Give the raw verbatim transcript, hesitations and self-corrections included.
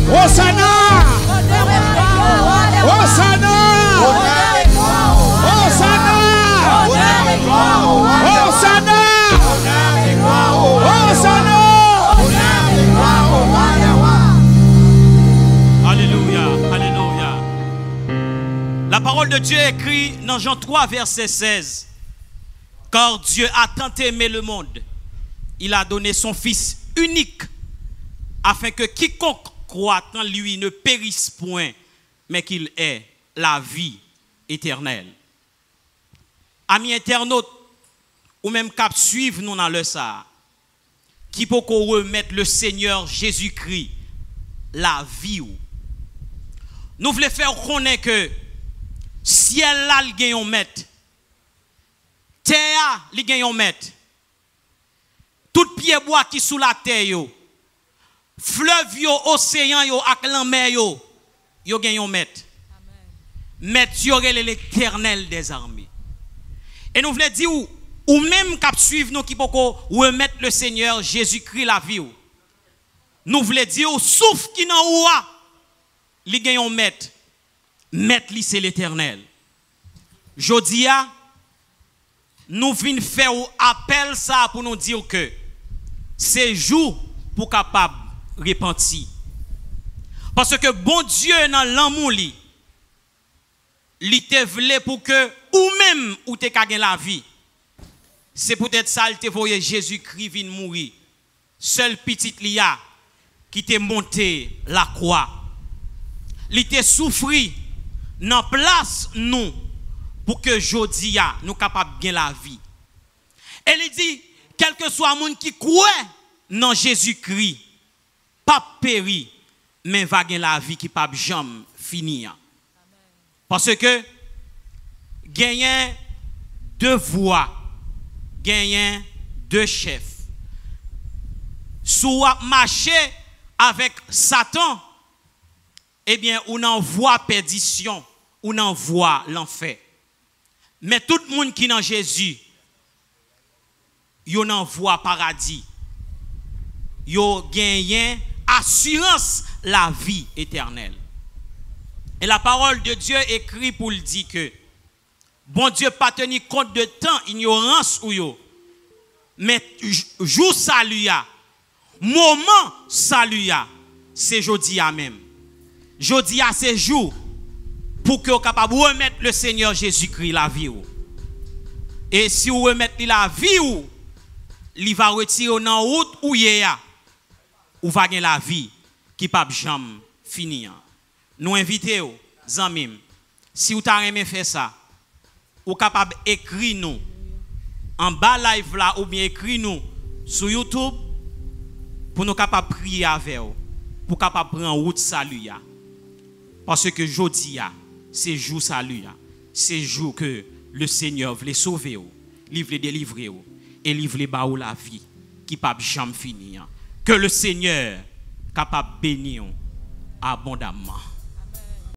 Hosanna. Hosanna. Hosanna. Hosanna. Hosanna. Alléluia, alléluia. La parole de Dieu est écrite dans Jean trois, verset seize. Car Dieu a tant aimé le monde, il a donné son Fils unique, afin que quiconque croit en lui ne périsse point, mais qu'il ait la vie éternelle. Amis internautes, ou même cap suivre nous dans le ça, qui peut remettre le Seigneur Jésus-Christ la vie ou. Nous voulons faire connaître que ciel là il gagne un maître, terre il gagne un maître, tout pied bois qui sous la terre yo, fleuve yo, océan yo ak la mer yo, yo gagne un maître. Maître yo l'Éternel des armées. Et nous voulons dire ou, ou même cap suivre nous qui peut remettre le Seigneur Jésus-Christ la vie ou. Nous voulons dire ou souffle qui nan ou a li gagne un maître. Maître li c'est l'Éternel. Jodia nous venons faire un appel ça pour nous dire que c'est jour pour capable repentir. Parce que bon Dieu dans l'amour li li te vle pour que ou même ou te gagner la vie. C'est peut-être ça il te voyé Jésus-Christ vient mourir. Seul petit lia qui te monté la croix. Il te souffri dans place nous pour que jodia nous capable bien la vie. Et il dit quel que soit monde qui croit dans Jésus-Christ pas péri mais va gagner la vie qui pas jamais finir. Parce que gagner deux voies, gagner deux chefs. Soit marcher avec Satan, eh bien, on envoie perdition, on envoie l'enfer. Mais tout le monde qui est dans Jésus, on envoie paradis. Yo gagne assurance la vie éternelle. Et la parole de Dieu écrit pour le dire que bon Dieu pas tenu compte de temps, ignorance ou yo. Mais jour salut ya, moment salut ya, c'est jodi a même. Jodi a c'est jour pour que vous capable remettre le Seigneur Jésus-Christ la vie ou. Et si vous remettez la vie ou, il va retirer dans route ou ya, ou va gagner la vie qui pas jamais finir. Nous invitons, Zamim, si vous avez faire ça, vous êtes capable d'écrire nous en bas live là ou bien écrire nous sur YouTube pour nous capables prier avec vous, pour capable prendre route salut. Parce que jeudi, c'est jour salut, c'est jour que le Seigneur veut sauver, il veut délivrer et il veut ba la vie qui ne peut jamais finir. Que le Seigneur capable bénir abondamment.